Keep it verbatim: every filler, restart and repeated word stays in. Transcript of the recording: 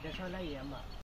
တက်ဆွဲလိုက်ရမှာ